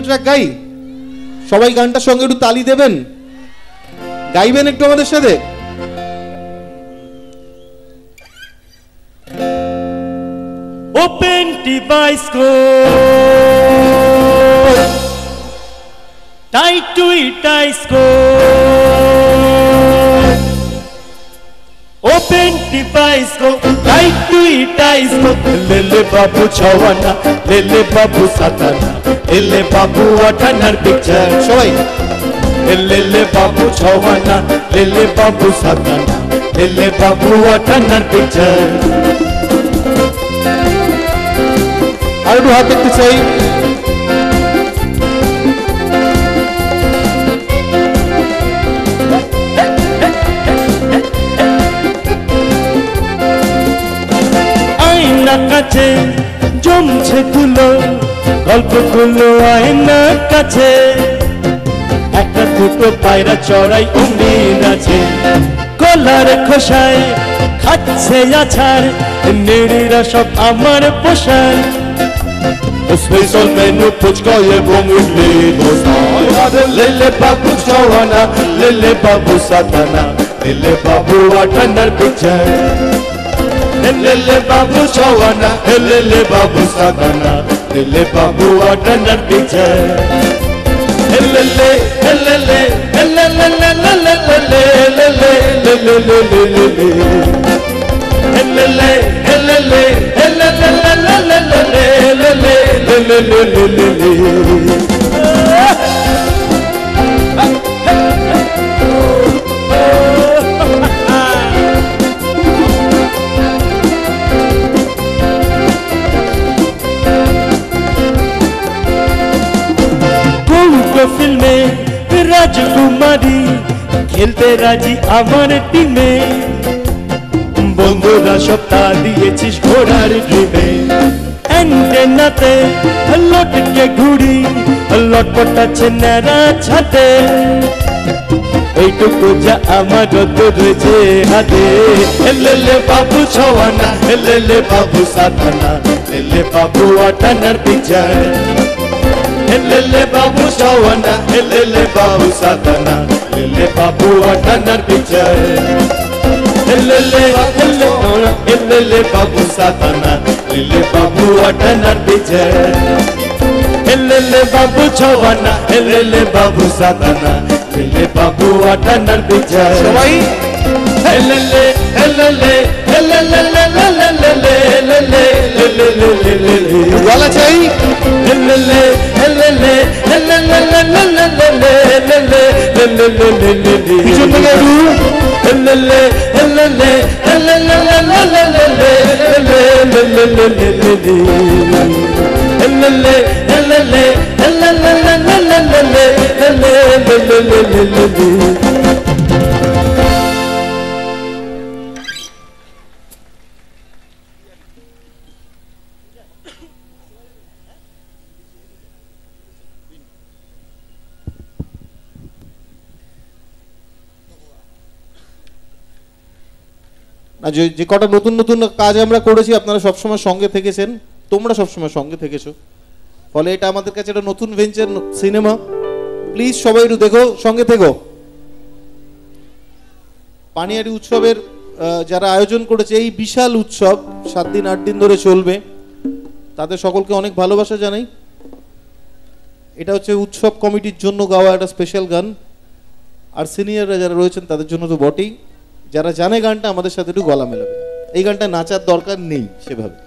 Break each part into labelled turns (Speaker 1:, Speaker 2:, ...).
Speaker 1: Track গাই? সবাই গানটার সঙ্গে একটু তালি দেবেন, গাইবেন একটু আমাদের সাথে।
Speaker 2: Open device go tight to it ice go open device go tight to it ice go lele babu chawana lele babu satana lele babu atanar picture shoy lele babu chawana lele babu satana lele babu atanar picture
Speaker 1: আর একটু হাত দেখতে চাই।
Speaker 2: আয়না কাছে জমছে ধুলো গল্পগুলো আয়না কাছে একটা দুটো পায়রা চড়াই উমির আছে কলার খোসায় খাচ্ছে আছাড় নেড়িরা সব আমার পোষায় Special menu puchka এবং idli dosa lele babu chawana lele babu satana lele babu atanar picture lele babu chawana lele babu satana lele babu atanar picture lele lele lele फिल्मे राजकुमारी खेलते राजी আমার টিমে বন্ধুরা সপ্তাহ দিয়েছিস ঘোড়ার ড্রিমে অ্যান্টেনাতে লটকে ঘুড়ি লটপটাচ্ছে ন্যাড়া ছাতে এইটুকু যা আমার যত রয়েছে হাতে লেলে বাবু ছওয়ানা লেলে বাবু সাতনা লেলে বাবু আটানার পিছায় lele babu chawana lele babu satana lele babu atanar picture lele lele babu satana lele babu atanar picture lele babu chawana lele babu satana lele babu atanar picture sabai lele lele
Speaker 1: গলা চাই পিছন থেকে যে কটা নতুন নতুন কাজ আমরা করেছি আপনারা সবসময় সঙ্গে থেকেছেন, তোমরা সবসময় সঙ্গে থেকেছো, ফলে এটা আমাদের কাছে একটা নতুন ভেঞ্চার সিনেমা। প্লিজ সবাই একটু দেখো, সঙ্গে থেকো। পানিহাটি উৎসবের যারা আয়োজন করেছে এই বিশাল উৎসব 7 দিন 8 দিন ধরে চলবে, তাদের সকলকে অনেক ভালোবাসা জানাই। এটা হচ্ছে উৎসব কমিটির জন্য গাওয়া একটা স্পেশাল গান, আর সিনিয়ররা যারা রয়েছেন তাদের জন্য তো বটেই। যারা জানে গানটা আমাদের সাথে একটু গলা মেলাবে। এই গানটা নাচার দরকার নেই সেভাবে।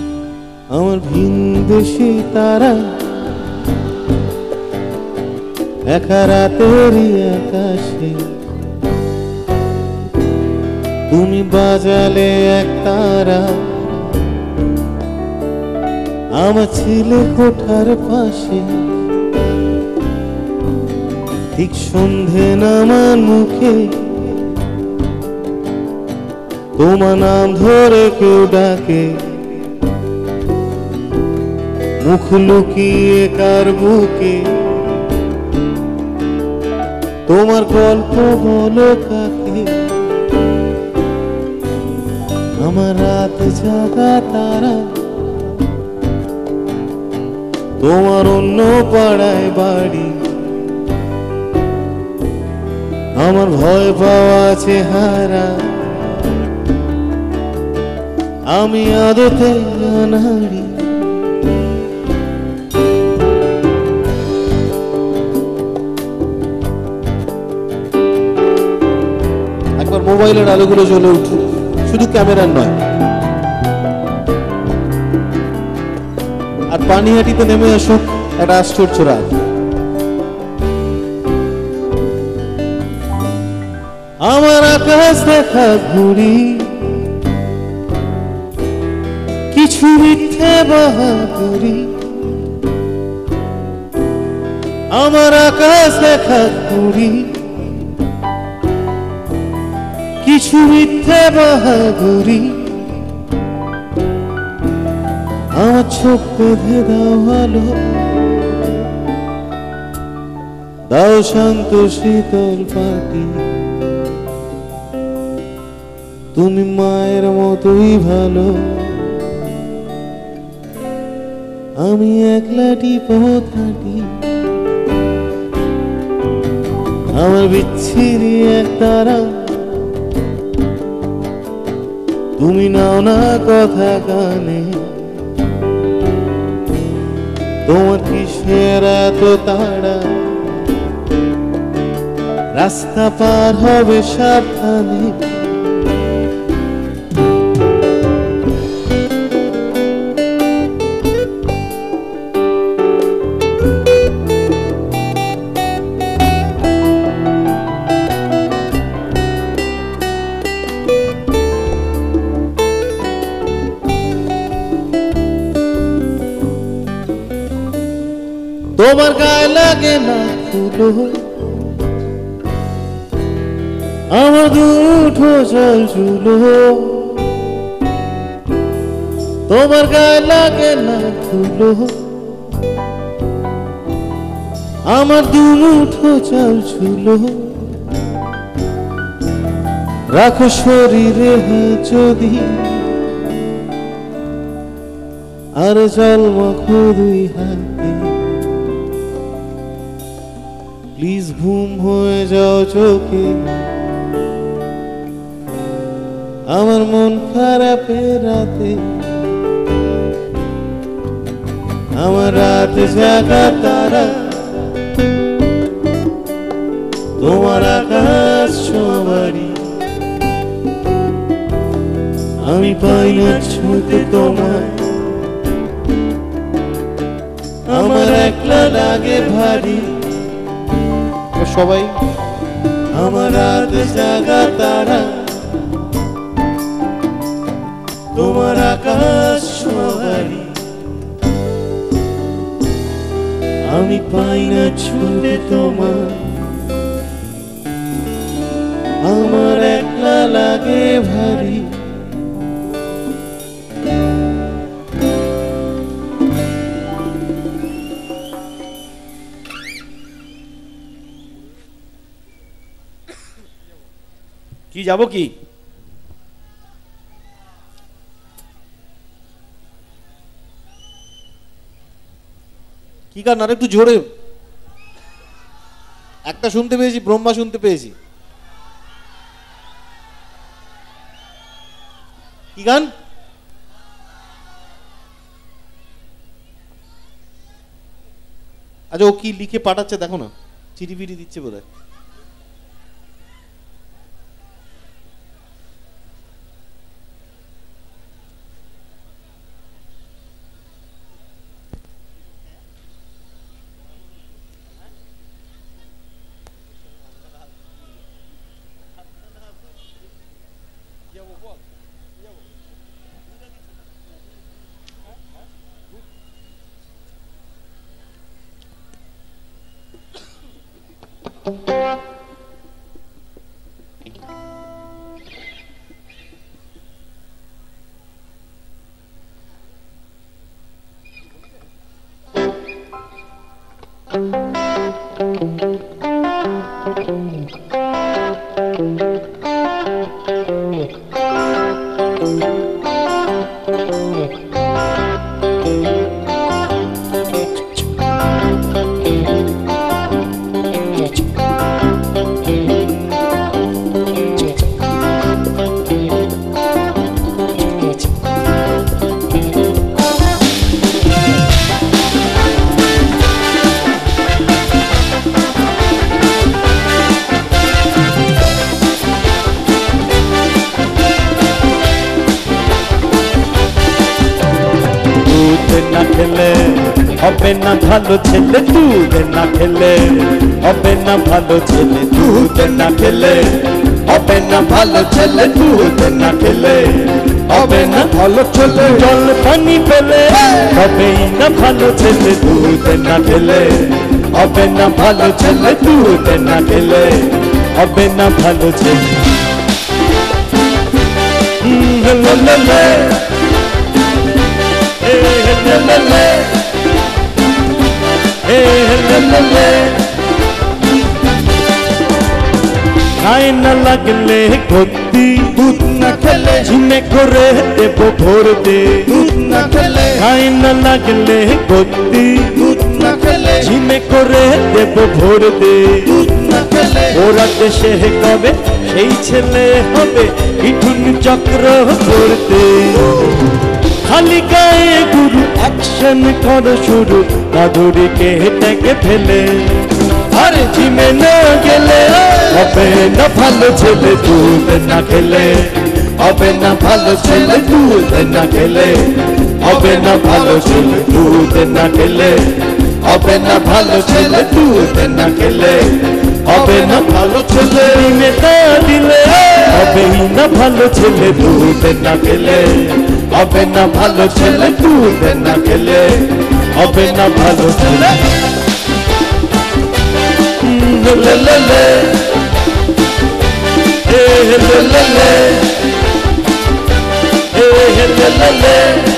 Speaker 1: ভিনদেশী তারা একা রাতেরই আকাশে তুমি বাজালে এক তারা, আমার ছেলে কোঠার পাশে ঠিক সন্ধে নামার মুখে তোমার নাম ধরে কেউ ডাকে, মুখ লুকিয়ে কার বুকে তোমার গল্প বলো কাকে। আমার রাত জাগা তারা তোমার অন্য পাড়ায় বাড়ি, আমার ভয় পাওয়া চেহারা আমি আদতে অনাড়ি। একবার মোবাইলের আলোগুলো জ্বলে উঠুক, শুধু ক্যামেরার নয়। আর পানিহাটিতে নেমে আসুক একটা আশ্চর্য রাত। আমার আকাশ দেখা ঘুরি কিছু মিথ্যে বাহাদুরি, আমার আকাশ দেখা ঘুরি কিছু মিথ্যে বাহাদুরি, আমার চোখ বেঁধে দাও ভালো, দাও শান্ত শীতল পাটি, তুমি মায়ের মতোই ভালো, আমি একলাটি পথ হাঁটি, আমার বিচ্ছিরি এক তারা, তুমি নাও না কথা কানে, তোমার কিসের এত তাড়া, রাস্তা পার হবে সাবধানে। তোমার গায়ে লাগে না ফুলো, আমার দুটো জল চুলো, তোমার গায়ে লাগে না ফুলো, আমার দুটো জল চুলো, রাখো শরীরে যদি আর জল মাখো দুই হাতে, প্লিজ ঘুম হয়ে যাও চোখে, আমার মন খারাপের রাতে, আমার রাত জাগা তারা, তোমার আকাশ সবারই, আমি পাই না ছুঁতে তোমায়, আমার একলা লাগে ভারী। সবাই আমার রাত জাগা তারা, তোমার আকাশ সবারই, আমি পাই না ছুঁতে তোমায়, আমার একলা লাগে ভারী।
Speaker 2: কি যাব কি
Speaker 1: কি গান আর একটু জোরে, একটা শুনতে পেয়েছি, ব্রহ্মা শুনতে পেয়েছি। কি গান? আচ্ছা, ও কি লিখে পাঠাচ্ছে দেখো না, চিঠি ফিটি দিচ্ছে বোধহয়।
Speaker 2: হবে না ভালো ছেলে দুধ না খেলে, হবে না ভালো ছেলে দুধ না খেলে, হবে না ভালো ছেলে দুধ না খেলে, হবে না ভালো ছেলে জল পানি পেলে, হবেই না ভালো ছেলে দুধ না খেলে, হবে না ভালো ছেলে দুধ না খেলে, হবে না ভালো ছেলে। খায় না লাগলে গতি দুধ না খেলে, ঝিমে করে দেব ভোর দে দুধ না খেলে, খায় না লাগলে গতি দুধ না খেলে, ঝিমে করে দেব ভোর দে দুধ না খেলে, ওরা দেশে কবে সেই ছেলে হবে মিঠুন চক্র করতে, খালি গায়ে গুরু অ্যাকশন করো শুরু, মাধুরীকে ডেকে ফেলে, আরে জিমে না গেলে হবে না ভালো ছেলে দুধ না খেলে, হবে না ভালো ছেলে দুধ না খেলে, হবে না ভালো ছেলে দুধ না খেলে, হবে না ভালো ছেলে দুধ না খেলে, হবে না ভালো ছেলে নেতা দিলে, হবে না ভালো ছেলে দুধ না খেলে, হবে না ভালো ছেলে দুধ না খেলে, হবে না ভালো ছেলে। Le le le, le le le, le le le,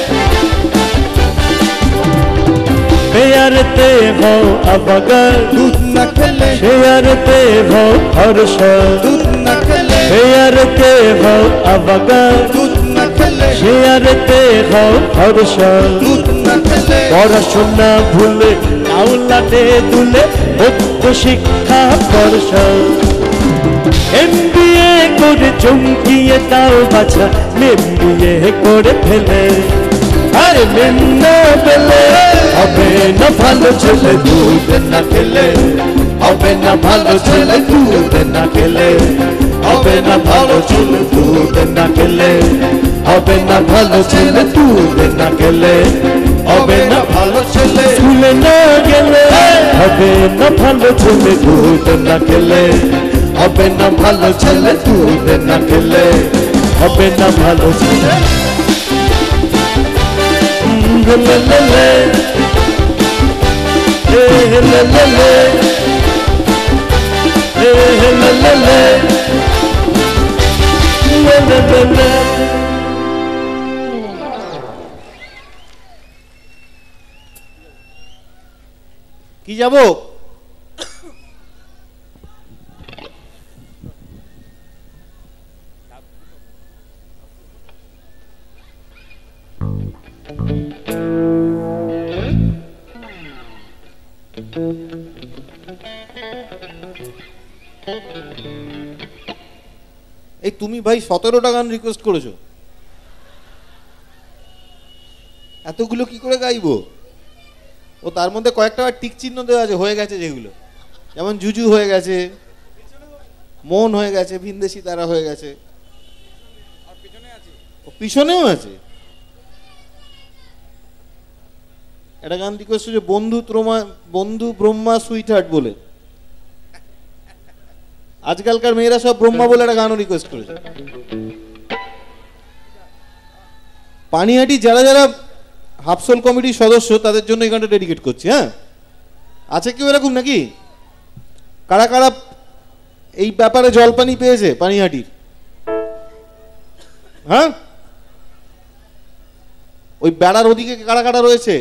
Speaker 2: प्यारते हो अवगर दूध न खेले, प्यारते हो हर्ष दूध न खेले, प्यारते हो अवगर दूध न खेले, प्यारते हो हर्ष दूध न खेले, পড়াশোনা ভুলে আওলাদে দুলে মুক্ত শিক্ষা বর্ষ, এমবিএ করে চমকিয়ে তাও বাছা এমবিএ করে ফেলে, আরে মেন না পেলে হবে না ভালো ছেলে দুধ না খেলে, হবে না ভালো ছেলে দুধ না খেলে, হবে না ভালো ছেলে দুধ না খেলে, হবে না ভালো ছেলে দুধ না খেলে, হবে না ভালো ছেলে স্কুলে না গেলে, হবে না ভালো ছেলে দুধ না খেলে, হবে না ভালো ছেলে দুধ না খেলে, হবে না ভালো ছেলে। Le le le, le le le, le le le,
Speaker 1: কি যাবো? এই তুমি ভাই 17টা গান রিকোয়েস্ট করেছো, এতগুলো কি করে গাইবো? ও তার মধ্যে কয়েকটা টিক চিহ্ন দেওয়া আছে, হয়ে গেছে যেগুলো, যেমন জুজু হয়ে গেছে, মন হয়ে গেছে, ভিনদেশি তারা হয়ে গেছে, পিছনেও আছে। একটা গান রিকোয়েস্ট হচ্ছে বন্ধু ব্রহ্মা সুইট হার্ট বলে, আজকালকার মেয়েরা সব ব্রহ্মা বলে একটা গানও রিকোয়েস্ট করেছে। পানিহাটি যারা যারা হাফসোল কমিটির সদস্য তাদের জন্য এই গানটা ডেডিকেট করছি। হ্যাঁ, আছে কেউ এরকম নাকি? কারা কারা এই ব্যাপারে জলপানি পেয়েছে পানিহাটির? হ্যাঁ, ওই বেড়ার ওদিকে কারা কারা রয়েছে?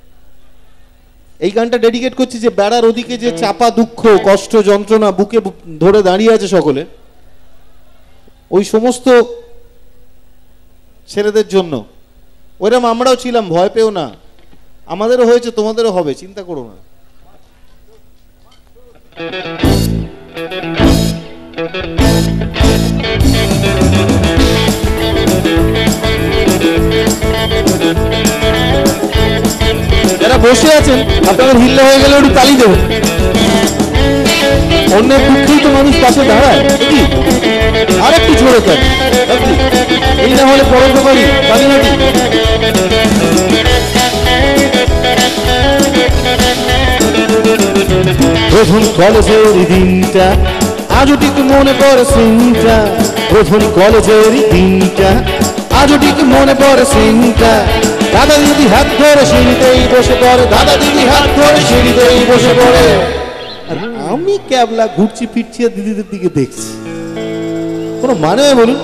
Speaker 1: এই গানটা ডেডিকেট করছি যে বেড়ার ওদিকে যে চাপা দুঃখ কষ্ট যন্ত্রণা বুকে ধরে দাঁড়িয়ে আছে সকলে, ওই সমস্ত ছেলেদের জন্য। ওইরকম আমরাও ছিলাম, ভয় পেও না, আমাদেরও হয়েছে, তোমাদেরও হবে, চিন্তা করো না। যারা বসে আছেন আপনাদের হিল্লা হয়ে গেলে একটু তালি দেবেন, অন্যের দুঃখেই তো মানুষ পাশে দাঁড়ায়। কি আর একটু ঝরে দেন, এই না হলে পরোপকারী পানিহাটি।
Speaker 2: প্রথম কলেজের দিনটা আজও ঠিক মনে পড়ে সিনটা, প্রথম কলেজের দিনটা আজও ঠিক মনে পড়ে সিনটা। দাদা দিদি হাত ধরে সিঁড়িতেই বসে পড়ে, দাদা দিদি হাত ধরে সিঁড়িতেই বসে পড়ে।
Speaker 1: আর আমি ক্যাবলা ঘুরছি ফিরছি আর দিদিদের দিকে দেখছি, কোনো মানে হয় বলুন?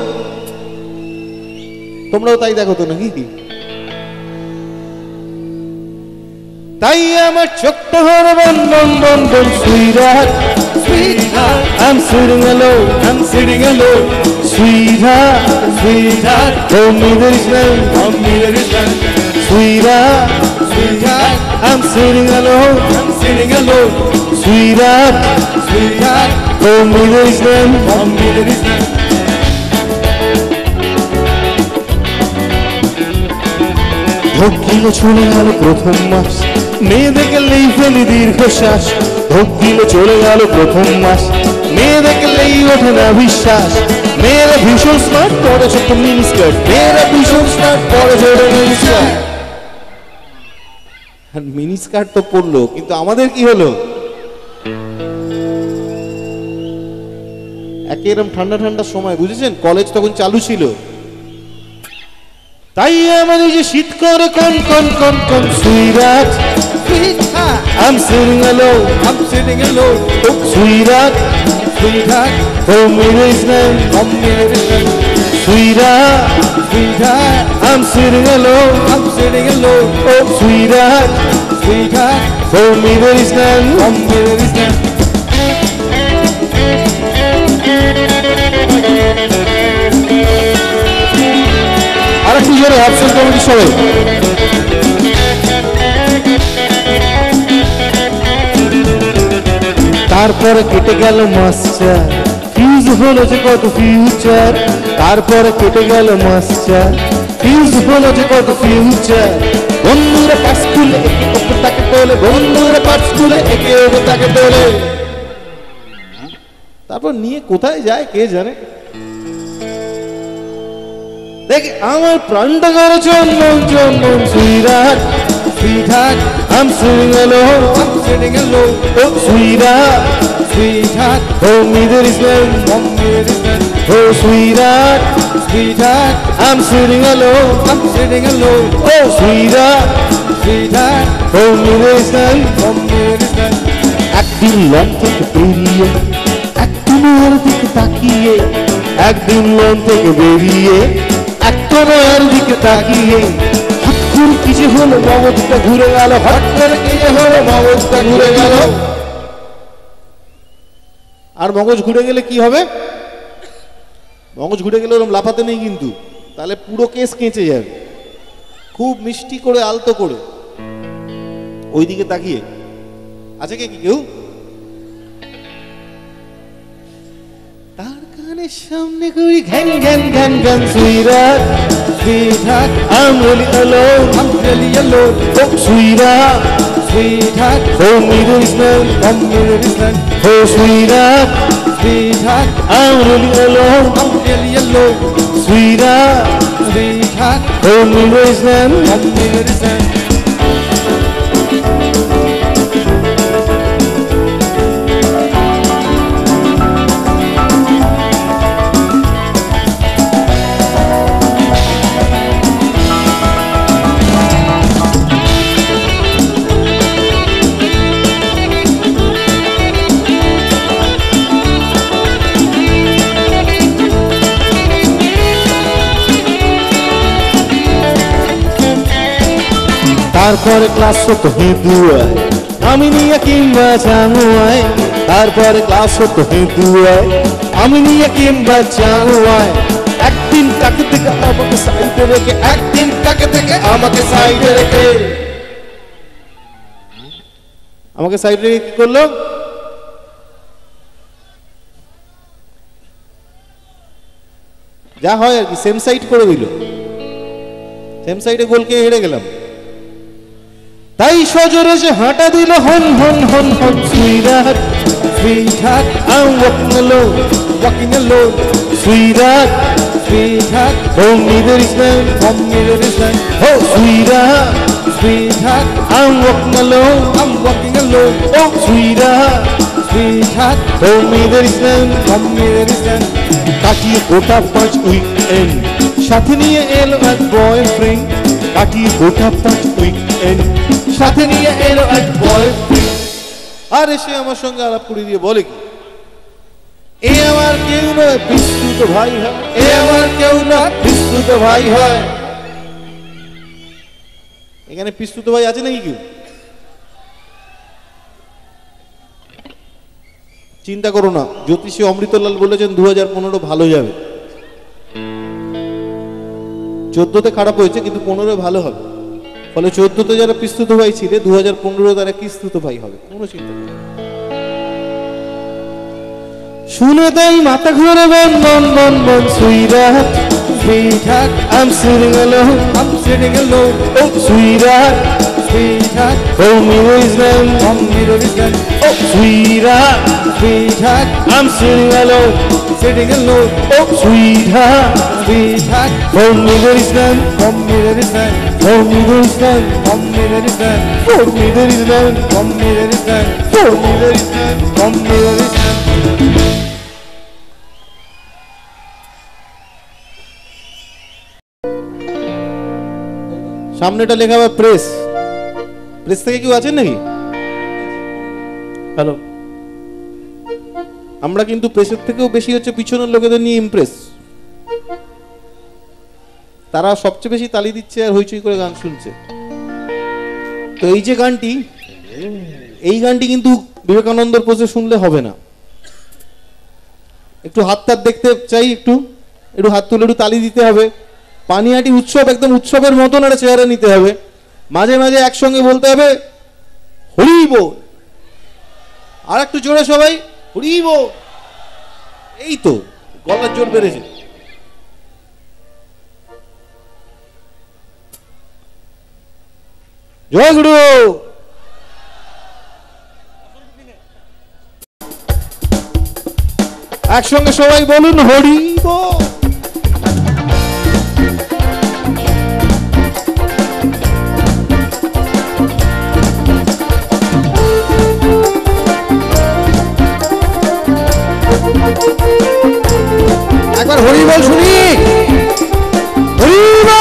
Speaker 1: তোমরাও তাই দেখো তো নাকি?
Speaker 2: তাই আমার ছোট্ট হরে বন বন বন বন sweetheart, sweetheart, I'm sitting alone, I'm sitting alone, sweetheart, sweetheart, tell me there is none, tell me there is none, sweetheart, sweetheart, I'm sitting alone, I'm sitting alone, sweetheart, sweetheart, tell me there is none, tell me there is none. ভোগ চলে গেল প্রথম মাস, মেয়ে দেখলেই ফেলি দীর্ঘশ্বাস। ভোগ চলে গেল প্রথম মাস, মেয়ে দেখলেই ওঠে না বিশ্বাস। মেয়েরা ভীষণ স্মার্ট, পরে ছোট্ট মিনি স্কার্ট, মেয়েরা ভীষণ স্মার্ট, পরে ছোট মিনি স্কার্ট।
Speaker 1: মিনি স্কার্ট তো পরলো, কিন্তু আমাদের কি হলো? একে এরকম ঠান্ডা ঠান্ডা সময়, বুঝেছেন? কলেজ তখন চালু ছিল।
Speaker 2: তাই আমার এই যে শীত করে কোন কোন কোন কোন sweetheart, sweetheart, I'm sitting alone, I'm sitting alone, oh sweetheart, sweetheart, tell me there is none, tell me there is none, sweetheart, sweetheart, I'm sitting alone, I'm sitting alone, oh sweetheart, sweetheart, tell me there is none, tell me there is none.
Speaker 1: আর একটু জোরে option committee সবাই।
Speaker 2: তারপরে কেটে গেল master, fuse হলো যে কত future. তারপরে কেটে গেল মাস্টার, ফিউজ হলো যে কত ফিউচার। বন্ধুরা পাস স্কুলে একে ওপর তাকে তোলে, বন্ধুরা পাস স্কুলে একে ওপর তাকে তোলে।
Speaker 1: তারপর নিয়ে কোথায় যায় কে জানে।
Speaker 2: দেখে আমার প্রাণটা করে Chandan Chandan, sweetheart, sweetheart, I'm sitting alone, I'm sitting alone, oh sweetheart, sweetheart, tell me there is none, tell me there is none, oh sweetheart, sweetheart, I'm sitting alone, I'm sitting alone, oh sweetheart, sweetheart, tell me there is none, tell me there is none. একদিন lawn থেকে বেরিয়ে, একদিন ওর দিকে তাকিয়ে, একদিন lawn থেকে বেরিয়ে, একদিনের দিকে তাকিয়ে, হঠাৎ করে কি যে হলো মগজটা ঘুরে গেল, হঠাৎ করে কি যে হলো মগজটা ঘুরে গেল।
Speaker 1: আর মগজ ঘুরে গেলে কি হবে? মগজ ঘুরে গেলে ওরকম লাফাতে নেই কিন্তু, তাহলে পুরো কেস কেঁচে যাবে। খুব মিষ্টি করে আলতো করে ওইদিকে তাকিয়ে। আছে কি কেউ?
Speaker 2: তার কানের সামনে ঘুরি ঘ্যান ঘ্যান ঘ্যান ঘ্যান, sweetheart, sweetheart, I'm really alone, I'm really alone, oh sweetheart, sweetheart, tell me there is none, tell me there is none, oh sweetheart, sweetheart, I'm really alone, I'm really alone, sweetheart, sweetheart, tell me there is none, tell me there is none. তারপরে class হতো হেঁদুয়ায়, আমি নিয়ে কিংবা চাঙুয়ায়। তারপরে class হতো হেঁদুয়ায়, আমি নিয়ে কিংবা চাঙুয়ায়। একদিন তাকে থেকে আমাকে সাইডে রেখে, একদিন তাকে থেকে আমাকে সাইডে রেখে,
Speaker 1: আমাকে সাইড রেখে কি করলো? যা হয় আর কি, সেম সাইড করে দিল। সেম সাইডে গোলকে হেরে গেলাম।
Speaker 2: তাই সজোরে সে হাঁটা দিল হন হন হন হন, sweetheart, sweetheart, I'm walking alone, walking alone, sweetheart, sweetheart, tell me there is none, tell me there is none, oh sweetheart, sweetheart, I'm walking alone, oh sweetheart, sweetheart, tell me there is none, কাটিয়ে গোটা 5 weekend সাথে নিয়ে এলো এক boyfriend, কাটিয়ে গোটা 5 weekend সাথে নিয়ে এলো এক বয়ফ্রেন্ড।
Speaker 1: আর এসে আমার সঙ্গে আলাপ করে দিয়ে বলে কি, এ আমার কেউ নয় বিস্তুত ভাই হয়,
Speaker 2: এ আমার কেউ না বিস্তুত ভাই হয়।
Speaker 1: এখানে পিস্তুত ভাই আছে নাকি কেউ? চিন্তা করো না, জ্যোতিষী অমৃতলাল বলেছেন 2015 ভালো যাবে। 14তে খারাপ হয়েছে কিন্তু 15 ভালো হবে, ফলে 14তে যারা পিস্তুত ভাই ছিলে 2015 তারা কিস্তুত ভাই হবে, কোনো চিন্তা নেই।
Speaker 2: শুনে দেই মাথা ঘুরে মন মন মন মন sweetheart, sweetheart, I'm sitting alone, oh sweetheart, sweetheart, tell me there is none, oh sweetheart, sweetheart, I'm sitting alone, oh sweetheart, sweetheart, tell me there is none, tell me there is none, tell me there is none, tell me there is none, tell me there is none, tell me there is none, tell me there is none, tell me there is none.
Speaker 1: সামনেটা লেখা হবে press, press থেকে কেউ আছেন নাকি?
Speaker 2: Hello,
Speaker 1: আমরা কিন্তু প্রেসের থেকেও বেশি হচ্ছে পিছনের লোকেদের নিয়ে ইমপ্রেস। তারা সবচেয়ে বেশি তালি দিচ্ছে আর হইচই করে গান শুনছে। তো এই যে গানটি, এই গানটি কিন্তু বিবেকানন্দর পোজে শুনলে হবে না। একটু হাত তাত দেখতে চাই, একটু একটু হাত তুলে একটু তালি দিতে হবে। পানিহাটি উৎসব একদম উৎসবের মতন একটা চেহারা নিতে হবে, মাঝে মাঝে একসঙ্গে বলতে হবে হরি বল, আর একটু জোরে সবাই হরি বল। এই তো গলার জোর বেড়েছে। জয় গুরু। একসঙ্গে সবাই বলুন হরি বল। একবার হরি বল শুনি, হরি বল।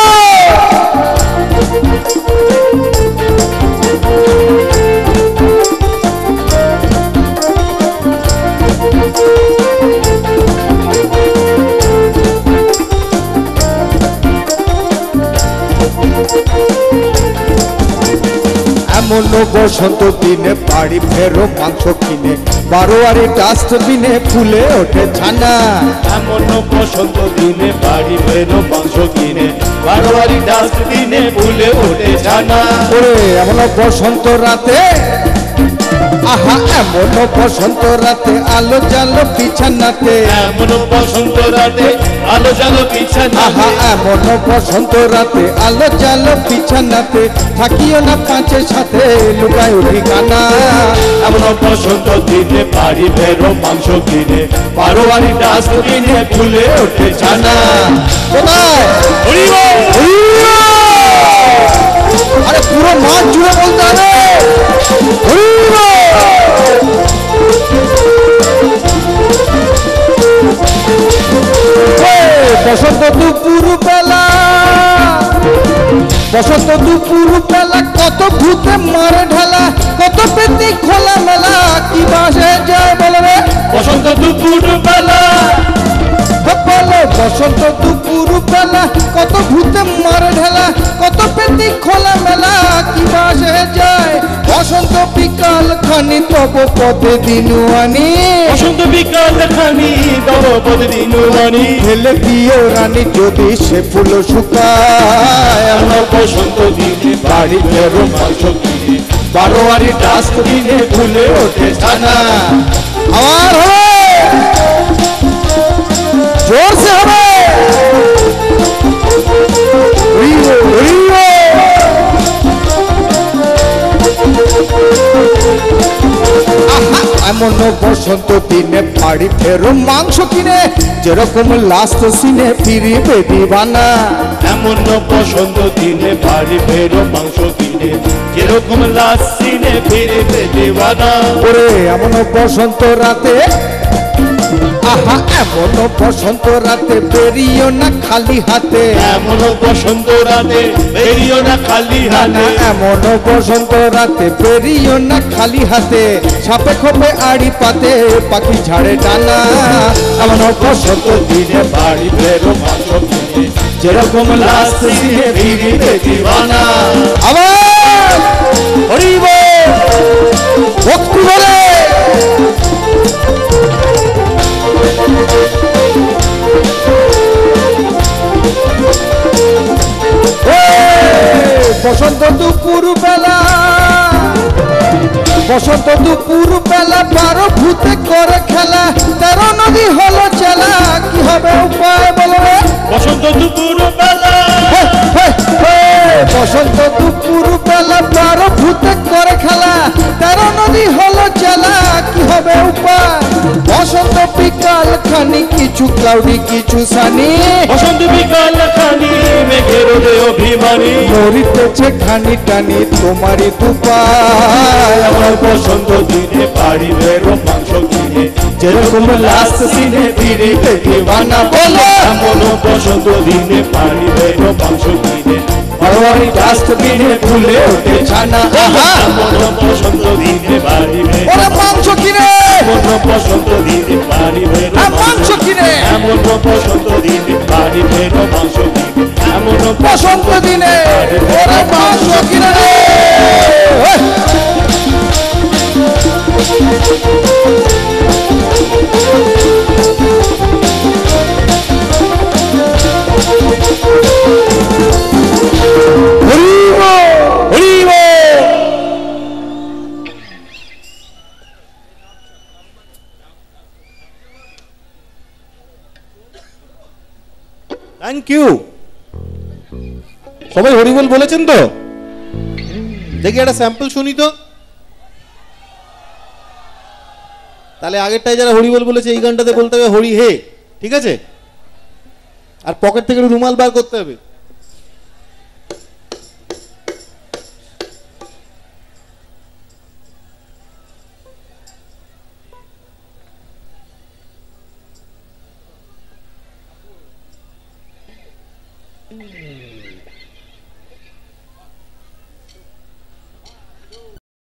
Speaker 2: এমন বসন্ত দিনে বাড়ি ফেরো মাংস কিনে, বারোয়ারি ডাস্টবিনে ফুলে ওঠে ছানা।
Speaker 3: এমন বসন্ত দিনে বাড়ি ফেরো মাংস কিনে, বারোয়ারি ডাস্টবিনে ফুলে ওঠে ছানা।
Speaker 2: ওরে এমন বসন্ত রাতে, আহা এমন বসন্ত রাতে আলো জালো বিছানাতে,
Speaker 3: এমন বসন্ত রাতে আলো জালো বিছানাতে,
Speaker 2: আহা এমন বসন্ত রাতে আলো জালো বিছানাতে, থাকিও না পাঁচের সাথে লুকায় ঠিকানা।
Speaker 3: এমন বসন্ত দিনে বাড়ি ফেরো মাংস কিনে, বারোয়ারি ডাস্টবিনে ফুলে ওঠে ছানা।
Speaker 2: কোথায়
Speaker 3: হরি বল,
Speaker 2: হরি বল। আরে পুরো মাঠ জুড়ে বলতে হবে হরি বল। বসন্ত দুপুর বেলা, বসন্ত দুপুর বেলা কত ভূতে মারে ঢালা, কত পেতি খোলা মেলা, কি বাসে যায় বলবে
Speaker 3: বসন্ত দুপুর বেলা,
Speaker 2: বলো বসন্ত দুপুর বেলা কত ভূতে মারে ঢালা, কত পেতি খোলা মেলা, কি বাসে যায় বসন্ত বিকাল খানি তব পদে দিনুয়ানি,
Speaker 3: বসন্ত বিকাল খানি তব পদে দিনুয়ানি,
Speaker 2: ফেলে দিও রানী যদি সে ফুল শুকায়।
Speaker 3: এমন বসন্ত দিনে বাড়ি ফেরো মাংস কিনে, বারোয়ারি ডাস্টবিনে ফুলে ওঠে ছানা।
Speaker 2: আবার হবে জোর সে হবে এমন
Speaker 4: বসন্ত দিনে বাড়ি ফেরো মাংস কিনে, যেরকম লাস্ট সিনে ফিরিবে দিবানা।
Speaker 3: এমন বসন্ত দিনে বাড়ি ফেরো মাংস কিনে, যেরকম লাস্ট সিনে ফিরিবে দিবানা।
Speaker 4: ওরে এমন বসন্ত রাতে, আহা এমন বসন্ত রাতে বেরিও না খালি হাতে।
Speaker 3: এমন বসন্ত রাতে বেরিও না খালি হাতে।
Speaker 4: এমন বসন্ত রাতে বেরিও না খালি হাতে, সাপে খোপে আড়ি পাতে পাখি ঝাড়ে ডানা।
Speaker 3: এমন বসন্ত দিনে বাড়ি ফেরো মাংস কিনে, যেরকম লাস্ট সিনে ফিরিবে দিবানা।
Speaker 4: আবার হরিব ভক্তি বলে বসন্ত দুপুর বেলা, বসন্ত দুপুর বেলা 12 ভূতে করে খেলা, 13 নদী হলো চেলা, কি হবে উপায় বলো রে?
Speaker 3: বসন্ত দুপুর বেলা,
Speaker 4: বসন্ত দুপুর বেলা 12 ভূতে করে খেলা, 13 নদী হলো চেলা, কি হবে উপায়? বসন্ত বিকাল খানি কিছু ক্লাউডি কিছু সানি,
Speaker 3: বসন্ত বিকাল খানি মেঘের অভিমানী,
Speaker 4: মরিতেছে খানি টানি তোমারই দুপায়।
Speaker 3: এমন বসন্ত দিনে বাড়ি ফেরো মাংস কিনে, যেরকম লাস্ট সিনে ফিরিবে দিবানা।
Speaker 4: বলো
Speaker 3: এমন বসন্ত দিনে বাড়ি ফেরো মাংস কিনে, বারোয়ারি ডাস্টবিনে ফুলে ওঠে ছানা। এমন বসন্ত দিনে বাড়ি ফেরো
Speaker 4: ওরে মাংস কিনে,
Speaker 3: এমন বসন্ত দিনে বাড়ি ফেরো
Speaker 4: মাংস কিনে,
Speaker 3: এমন বসন্ত দিনে বাড়ি ফেরো মাংস কিনে, এমন
Speaker 4: বসন্ত দিনে ওরে মাংস কিনে রে।
Speaker 1: Thank you. সবাই হরিবল বলেছেন তো? দেখি একটা স্যাম্পল শুনি তো। তাহলে আগেরটাই যারা হরিবল বলেছে এই গানটাতে বলতে হবে হরি হে, ঠিক আছে? আর পকেট থেকে রুমাল বার করতে হবে।